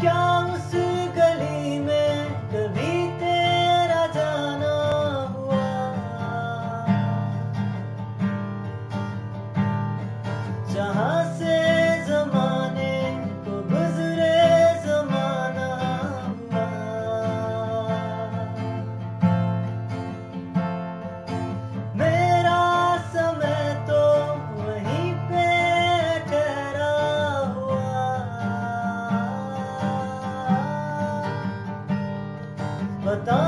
क्या उस गली में कभी तेरा जाना हुआ? जहाँ से जमाने को गुजरे जमाना हुआ। मेरा समय तो वहीं पे ठहरा हुआ। बता